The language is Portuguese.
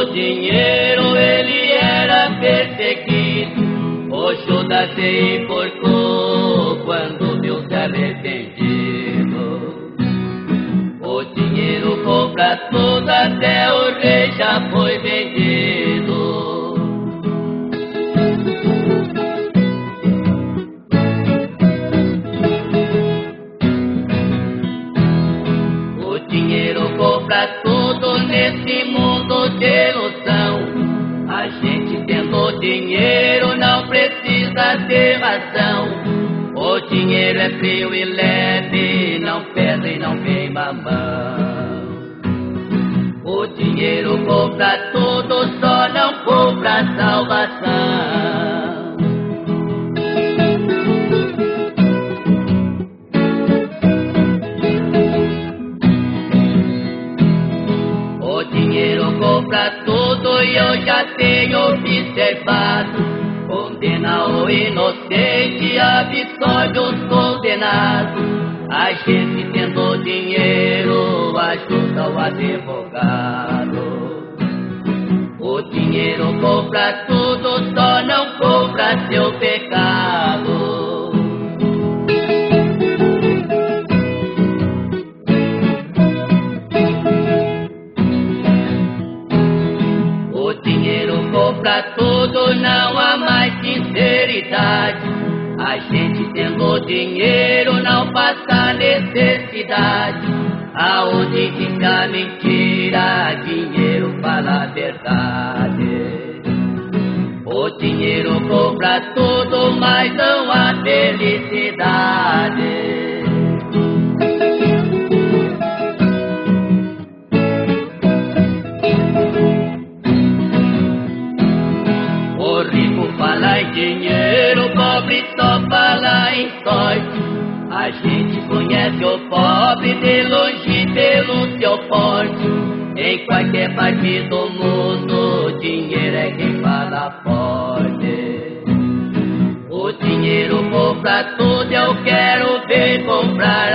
dinheiro ele era perseguido, o Judas se enforcou quando viu-se arrependido. O dinheiro compra tudo, até o rei já foi vendido. O dinheiro compra tudo nesse mundo de ilusão. A gente tendo dinheiro não precisa ter razão. O dinheiro é frio e leve, não pesa e não queima a mão. O dinheiro compra tudo, só não compra salvação. O dinheiro compra tudo e eu já tenho observado. Condena o inocente, absolve os condenados. A gente tendo dinheiro ajuda o advogado. O dinheiro compra tudo, só não compra seu pecado. O dinheiro compra tudo, não há mais sinceridade. A gente tendo dinheiro não passa necessidade. Aonde fica mentira, dinheiro fala a verdade. O dinheiro compra tudo, mas não há felicidade. O rico fala em dinheiro, o pobre só fala em sorte. A gente conhece o pobre de longe pelo seu porte. Em qualquer parte do mundo, dinheiro é quem fala forte. O dinheiro compra tudo, eu quero ver comprar